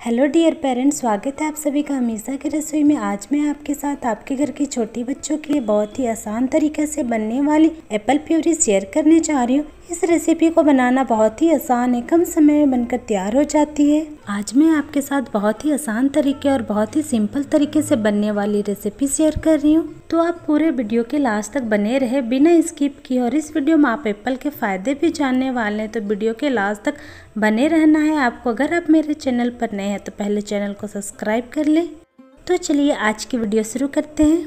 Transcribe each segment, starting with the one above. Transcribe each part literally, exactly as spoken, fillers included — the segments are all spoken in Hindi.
हेलो डियर पेरेंट्स, स्वागत है आप सभी का हमेशा की रसोई में। आज मैं आपके साथ आपके घर की छोटी बच्चों के लिए बहुत ही आसान तरीके से बनने वाली एप्पल प्यूरी शेयर करने जा रही हूँ। इस रेसिपी को बनाना बहुत ही आसान है, कम समय में बनकर तैयार हो जाती है। आज मैं आपके साथ बहुत ही आसान तरीके और बहुत ही सिंपल तरीके से बनने वाली रेसिपी शेयर कर रही हूँ, तो आप पूरे वीडियो के लास्ट तक बने रहे बिना स्किप किए। और इस वीडियो में आप एप्पल के फायदे भी जानने वाले हैं, तो वीडियो के लास्ट तक बने रहना है आपको। अगर आप मेरे चैनल पर नए हैं तो पहले चैनल को सब्सक्राइब कर लें। तो चलिए आज की वीडियो शुरू करते हैं।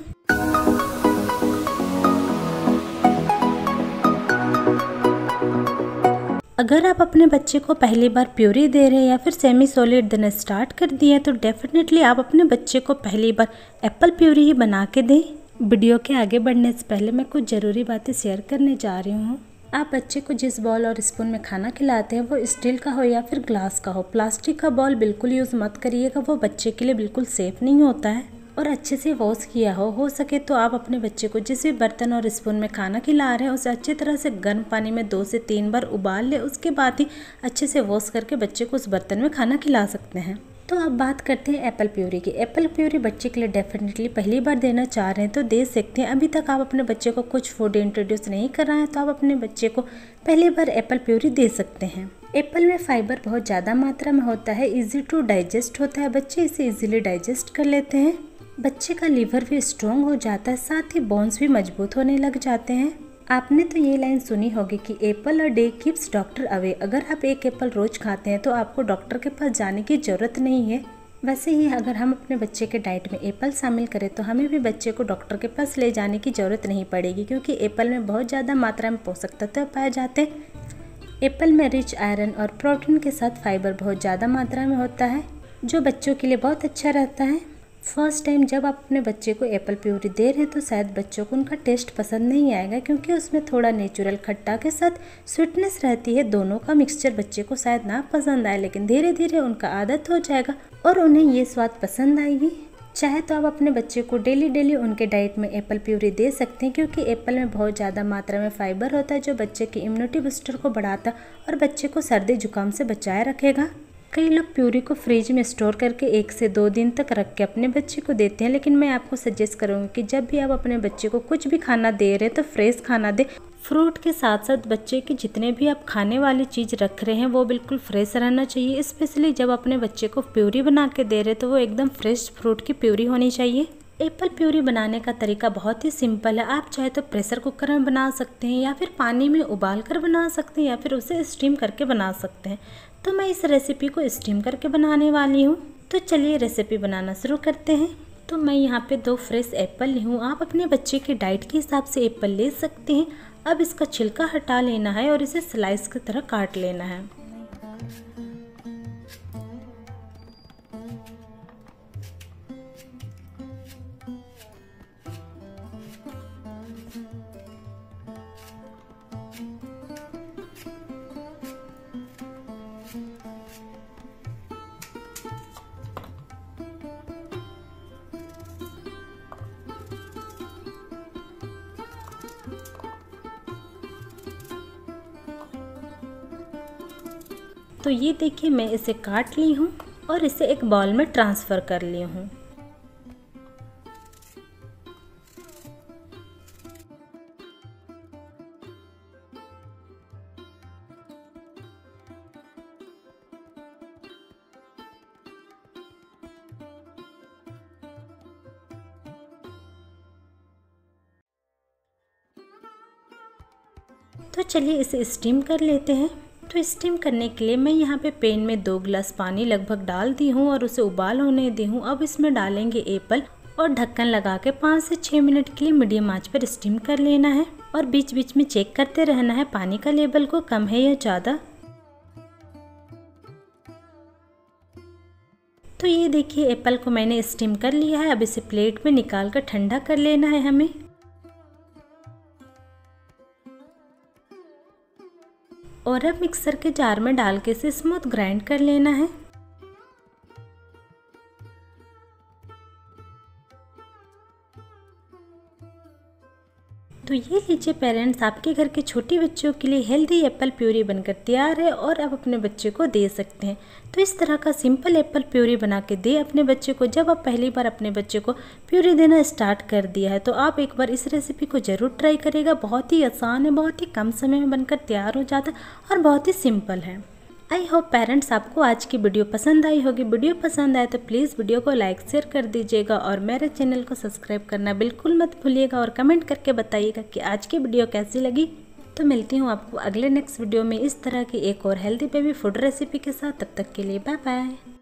अगर आप अपने बच्चे को पहली बार प्यूरी दे रहे हैं या फिर सेमी सॉलिड देना स्टार्ट कर दिए तो डेफिनेटली आप अपने बच्चे को पहली बार एप्पल प्यूरी ही बना के दें। वीडियो के आगे बढ़ने से पहले मैं कुछ ज़रूरी बातें शेयर करने जा रही हूँ। आप बच्चे को जिस बॉल और स्पून में खाना खिलाते हैं वो स्टील का हो या फिर ग्लास का हो, प्लास्टिक का बॉल बिल्कुल यूज़ मत करिएगा, वो बच्चे के लिए बिल्कुल सेफ़ नहीं होता है। और अच्छे से वॉश किया हो हो सके तो आप अपने बच्चे को जिस भी बर्तन और स्पून में खाना खिला रहे हैं उसे अच्छी तरह से गर्म पानी में दो से तीन बार उबाल ले, उसके बाद ही अच्छे से वॉश करके बच्चे को उस बर्तन में खाना खिला सकते हैं। तो अब बात करते हैं एप्पल प्यूरी की। एप्पल प्यूरी बच्चे के लिए डेफिनेटली पहली बार देना चाह रहे हैं तो दे सकते हैं। अभी तक आप अपने बच्चे को कुछ फूड इंट्रोड्यूस नहीं कर रहे हैं तो आप अपने बच्चे को पहली बार एप्पल प्यूरी दे सकते हैं। एप्पल में फाइबर बहुत ज़्यादा मात्रा में होता है, इजी टू डाइजेस्ट होता है, बच्चे इसे इजीली डाइजेस्ट कर लेते हैं। बच्चे का लीवर भी स्ट्रॉन्ग हो जाता है, साथ ही बोन्स भी मजबूत होने लग जाते हैं। आपने तो ये लाइन सुनी होगी कि apple a day keeps doctor away. अगर आप एक एप्पल रोज खाते हैं तो आपको डॉक्टर के पास जाने की ज़रूरत नहीं है। वैसे ही अगर हम अपने बच्चे के डाइट में एप्पल शामिल करें तो हमें भी बच्चे को डॉक्टर के पास ले जाने की ज़रूरत नहीं पड़ेगी, क्योंकि एप्पल में बहुत ज़्यादा मात्रा में पोषक तत्व पाए जाते हैं। एप्पल में रिच आयरन और प्रोटीन के साथ फाइबर बहुत ज़्यादा मात्रा में होता है, जो बच्चों के लिए बहुत अच्छा रहता है। फर्स्ट टाइम जब आप अपने बच्चे को एप्पल प्यूरी दे रहे हैं तो शायद बच्चों को उनका टेस्ट पसंद नहीं आएगा, क्योंकि उसमें थोड़ा नेचुरल खट्टा के साथ स्वीटनेस रहती है। दोनों का मिक्सचर बच्चे को शायद ना पसंद आए, लेकिन धीरे धीरे उनका आदत हो जाएगा और उन्हें ये स्वाद पसंद आएगी। चाहे तो आप अपने बच्चे को डेली डेली उनके डाइट में एप्पल प्यूरी दे सकते हैं, क्योंकि एप्पल में बहुत ज़्यादा मात्रा में फाइबर होता है जो बच्चे की इम्यूनिटी बूस्टर को बढ़ाता और बच्चे को सर्दी जुकाम से बचाए रखेगा। कई लोग प्यूरी को फ्रिज में स्टोर करके एक से दो दिन तक रख के अपने बच्चे को देते हैं, लेकिन मैं आपको सजेस्ट करूँगी कि जब भी आप अपने बच्चे को कुछ भी खाना दे रहे हैं तो फ्रेश खाना दें। फ्रूट के साथ साथ बच्चे के जितने भी आप खाने वाली चीज़ रख रहे हैं वो बिल्कुल फ्रेश रहना चाहिए। स्पेशली जब अपने बच्चे को प्यूरी बना के दे रहे हैं तो वो एकदम फ्रेश फ्रूट की प्यूरी होनी चाहिए। एप्पल प्यूरी बनाने का तरीका बहुत ही सिंपल है। आप चाहे तो प्रेशर कुकर में बना सकते हैं या फिर पानी में उबाल कर बना सकते हैं या फिर उसे स्टीम करके बना सकते हैं। तो मैं इस रेसिपी को स्टीम करके बनाने वाली हूँ। तो चलिए रेसिपी बनाना शुरू करते हैं। तो मैं यहाँ पे दो फ्रेश एप्पल ली हूँ। आप अपने बच्चे के डाइट के हिसाब से एप्पल ले सकते हैं। अब इसका छिलका हटा लेना है और इसे स्लाइस की तरह काट लेना है। तो ये देखिए मैं इसे काट ली हूँ और इसे एक बाउल में ट्रांसफ़र कर ली हूँ। तो चलिए इसे स्टीम कर लेते हैं। तो स्टीम करने के लिए मैं यहाँ पे पैन में दो गिलास पानी लगभग डाल दी हूँ और उसे उबाल होने दी हूँ। अब इसमें डालेंगे एप्पल और ढक्कन लगा के पाँच से छः मिनट के लिए मीडियम आंच पर स्टीम कर लेना है और बीच बीच में चेक करते रहना है पानी का लेवल को कम है या ज़्यादा। तो ये देखिए एप्पल को मैंने स्टीम कर लिया है। अब इसे प्लेट में निकाल कर ठंडा कर लेना है हमें। और अब मिक्सर के जार में डाल के इसे स्मूथ ग्राइंड कर लेना है। तो ये लीजिए पेरेंट्स, आपके घर के छोटे बच्चों के लिए हेल्दी एप्पल प्यूरी बनकर तैयार है और आप अपने बच्चे को दे सकते हैं। तो इस तरह का सिंपल एप्पल प्यूरी बना के दे अपने बच्चे को। जब आप पहली बार अपने बच्चे को प्यूरी देना स्टार्ट कर दिया है तो आप एक बार इस रेसिपी को ज़रूर ट्राई करिएगा। बहुत ही आसान है, बहुत ही कम समय में बनकर तैयार हो जाता है और बहुत ही सिंपल है। आई होप पेरेंट्स आपको आज की वीडियो पसंद आई होगी। वीडियो पसंद आए तो प्लीज़ वीडियो को लाइक शेयर कर दीजिएगा और मेरे चैनल को सब्सक्राइब करना बिल्कुल मत भूलिएगा और कमेंट करके बताइएगा कि आज की वीडियो कैसी लगी। तो मिलती हूँ आपको अगले नेक्स्ट वीडियो में इस तरह की एक और हेल्दी बेबी फूड रेसिपी के साथ। तब तक के लिए बाय बाय।